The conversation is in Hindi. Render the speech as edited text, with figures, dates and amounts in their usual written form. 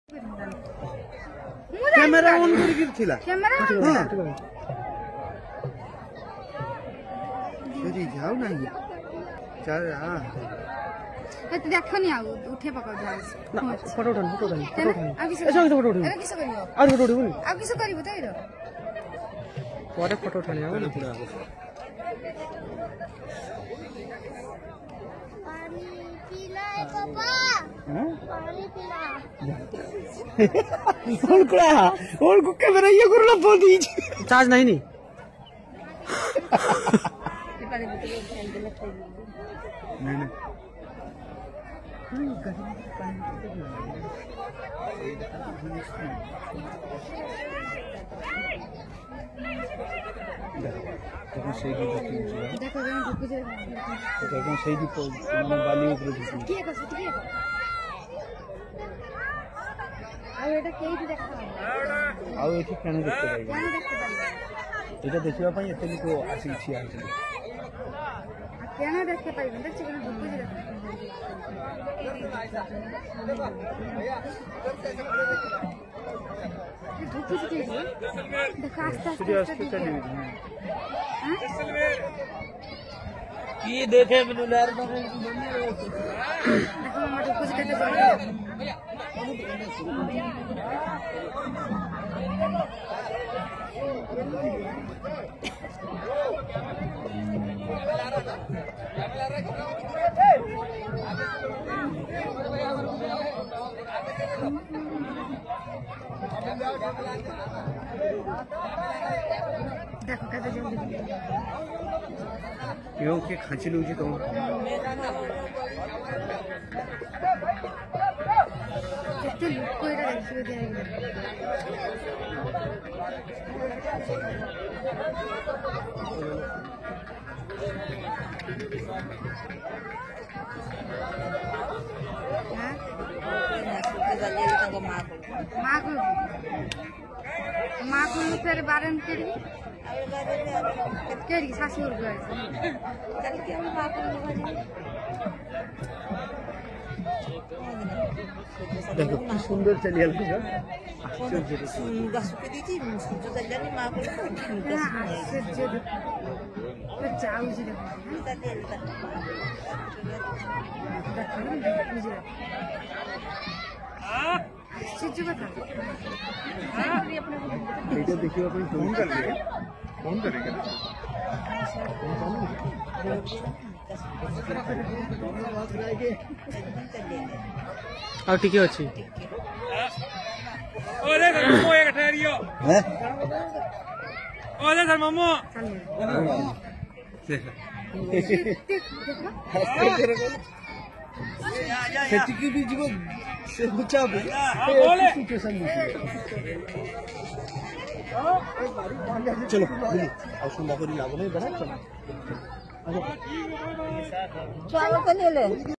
कैमरा ऑन करके थिला कैमरा हां सरी जाओ नहीं चल हां ए तो देखनी आ उठे पकड़ जाओ ना फोटो उठान अब किस ऐसा फोटो उठान अब किस करियो और फोटो उठान अब किस करियो त इरो ପରେ फोटो उठाने आवे ना पूरा पानी पीला है पापा पानी पीला और को कैमरा ये करला फोन दी चार्ज नहीं नहीं नहीं देखो सही देखो जन ढुक जे देखो सही बाली ऊपर ठीक है आ एटा केही देखा आउ एठी केने देखते पाइबो जाने देखते पाई एटा देखिबा पई एते लोक आसी छिया आछि केना देखते पाई देख चिकन ढुक जे ढुक जे देखो आस्ते आस्ते चली हां की देखे बिनु लार देखो मम्मा ढुक जे कहते देखो कहते जल्दी यो के खाची लउजी तो केते लुक कोइरा देखिबे दे माँ को फिर बारन केड़ी सासुर गए देखो की सुंदर चली आल जाऊ जी देखो देखिए अपन फोन कर लिए फोन करेगा और टिके अछि ओले सर मम्मो एक ठहरियो हैं ओले सर मम्मो सेटिकी भी जीव से बुचा बे बोले सिचुएशन चलो बोली और सुन बाबरी लागो नहीं बना चलो चावल को ले ले